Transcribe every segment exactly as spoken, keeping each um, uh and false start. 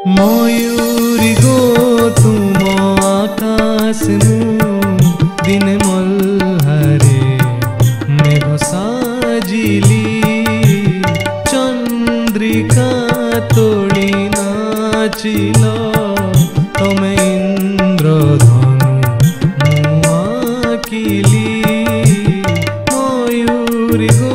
मयूरी गो तुम आकाश दिन मल्हारे मेघ साजिली चंद्रिका तोड़ी नाचिल तमे इंद्रधनु मुआकिली मयूरी गो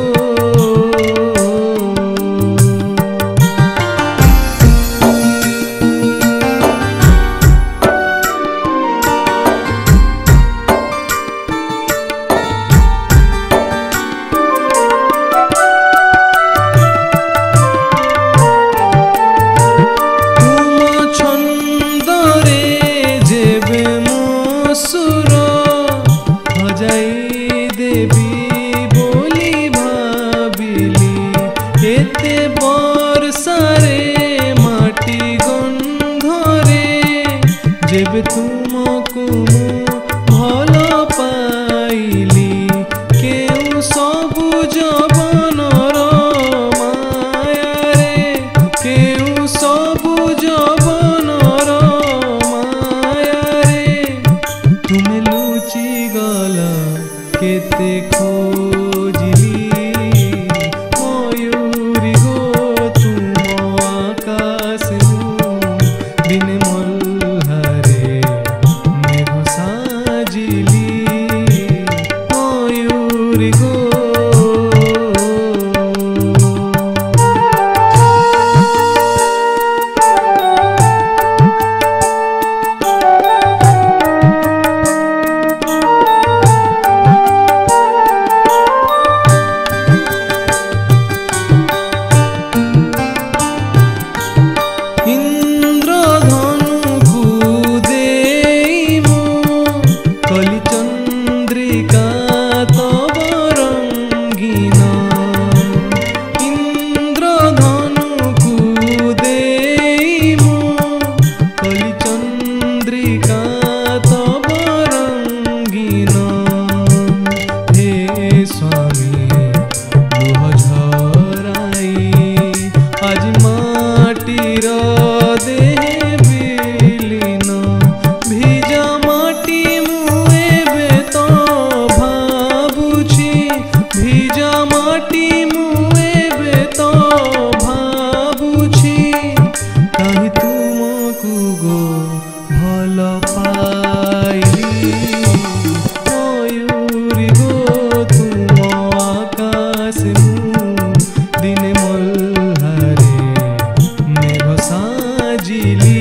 जेबे तुमको भल पाइली केउ सबुज बनर मायारे केउ सबुज बनर मायारे तुमे लुचि गल केते खोजिली मयूरी गो तुम आकाश दिन मयूरी गो भल पाइली मयूरी गो तुम आकाश दिन मल्हारे मेघ साजिली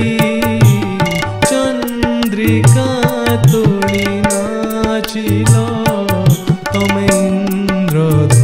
चंद्रिका तोड़ी नाचिल तमे इंद्रधनु